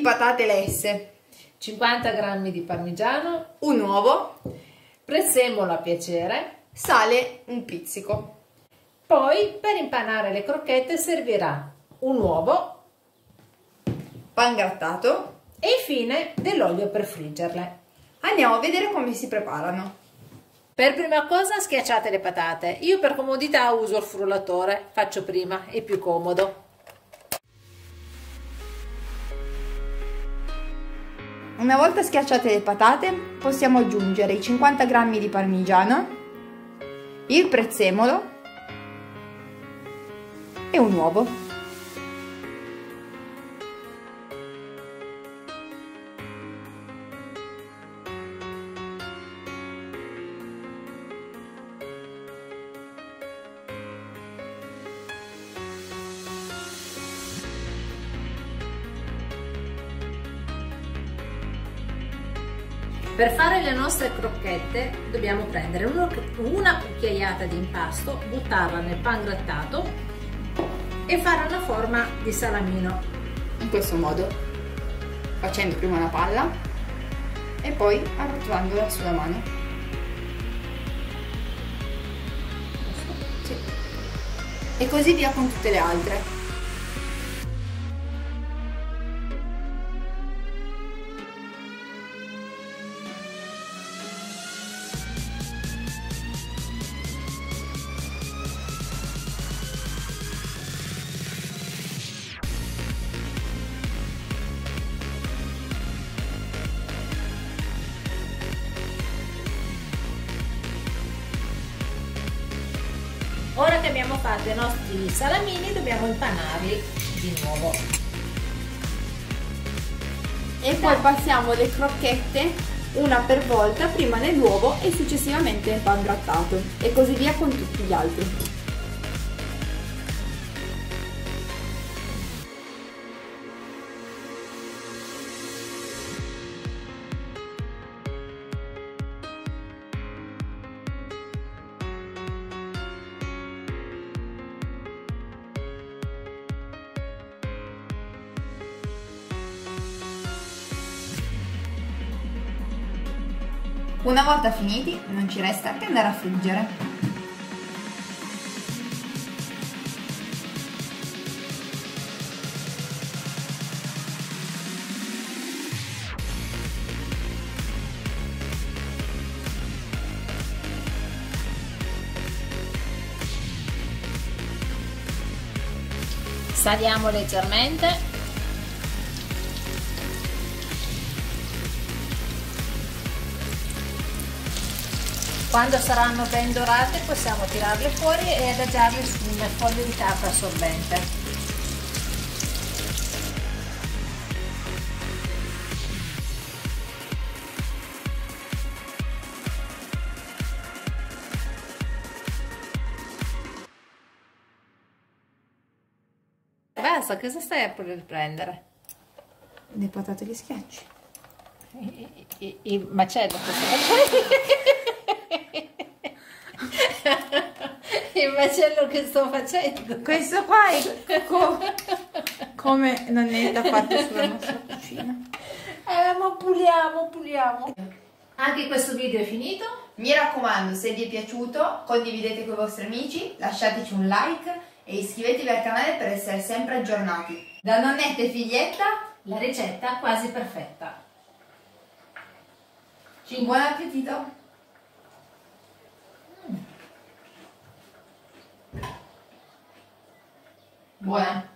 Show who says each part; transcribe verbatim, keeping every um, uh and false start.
Speaker 1: patate lesse,
Speaker 2: cinquanta grammi di parmigiano,
Speaker 1: un uovo,
Speaker 2: prezzemolo a piacere.
Speaker 1: sale un pizzico.
Speaker 2: Poi per impanare le crocchette servirà un uovo,
Speaker 1: Pan grattato.
Speaker 2: e infine dell'olio per friggerle.
Speaker 1: Andiamo a vedere come si preparano.
Speaker 2: Per prima cosa schiacciate le patate. Io per comodità uso il frullatore, faccio prima, è più comodo.
Speaker 1: Una volta schiacciate le patate, possiamo aggiungere i cinquanta grammi di parmigiano, il prezzemolo e un uovo.
Speaker 2: Per fare le nostre crocchette dobbiamo prendere uno, una cucchiaiata di impasto, buttarla nel pan grattato e fare una forma di salamino.
Speaker 1: In questo modo, facendo prima una palla e poi arrotolandola sulla mano. Sì. E così via con tutte le altre.
Speaker 2: Ora che abbiamo fatto i nostri salamini dobbiamo impanarli di nuovo.
Speaker 1: E poi passiamo le crocchette una per volta, prima nell'uovo e successivamente nel pan grattato, e così via con tutti gli altri. Una volta finiti, non ci resta che andare a friggere.
Speaker 2: Saliamo leggermente. Quando saranno ben dorate possiamo tirarle fuori e adagiarle su un foglio di carta assorbente. Basta, cosa stai a prendere?
Speaker 1: Le patate li schiacci.
Speaker 2: Il macello che sto facendo. Il macello che sto facendo.
Speaker 1: Questo qua è co come non è da parte sulla nostra cucina.
Speaker 2: Eh, ma puliamo, puliamo. Anche questo video è finito.
Speaker 1: Mi raccomando, se vi è piaciuto, condividete con i vostri amici, lasciateci un like e iscrivetevi al canale per essere sempre aggiornati. Da nonnetta e figlietta,
Speaker 2: La ricetta quasi perfetta.
Speaker 1: buon appetito! Buona!